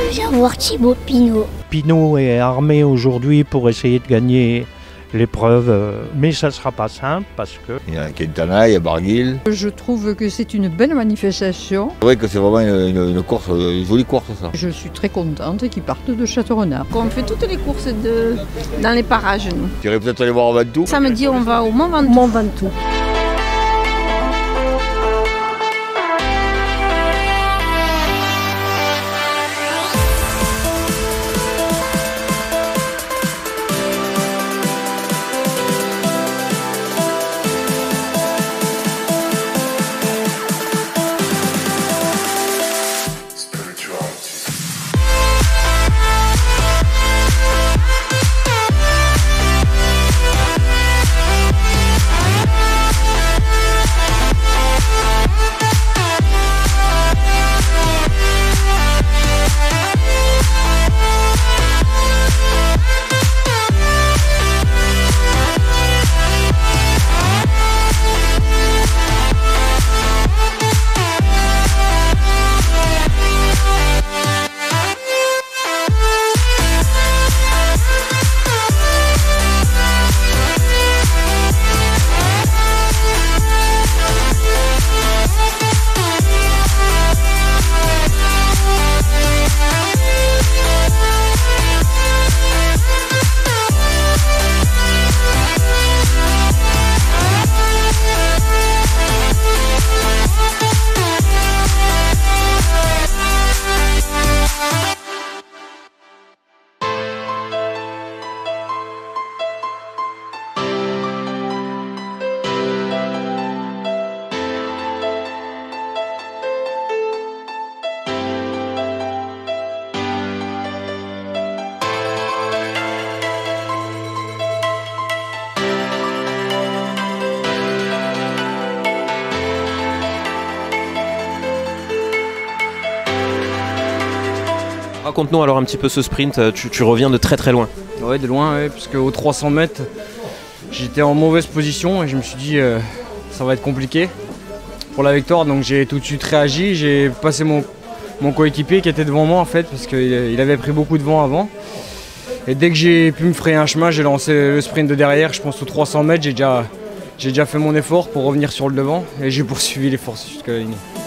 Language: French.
Je viens voir Thibaut Pinot. Pinot est armé aujourd'hui pour essayer de gagner l'épreuve, mais ça ne sera pas simple parce que... Il y a Quintana, il y a Barguil. Je trouve que c'est une belle manifestation. C'est vrai que c'est vraiment une course, une jolie course ça. Je suis très contente qu'ils partent de Château-Renard. On fait toutes les courses dans les parages, nous. Tu irais peut-être aller voir Ventoux. Samedi, on va au Mont-Ventoux. Mont-Ventoux. Raconte-nous alors un petit peu ce sprint, tu reviens de très très loin. Ouais, de loin, ouais, parce qu'aux 300 mètres, j'étais en mauvaise position et je me suis dit ça va être compliqué pour la victoire, donc j'ai tout de suite réagi, j'ai passé mon coéquipier qui était devant moi en fait, parce qu'il avait pris beaucoup de vent avant. Et dès que j'ai pu me frayer un chemin, j'ai lancé le sprint de derrière, je pense aux 300 mètres, j'ai déjà fait mon effort pour revenir sur le devant et j'ai poursuivi l'effort jusqu'à la ligne.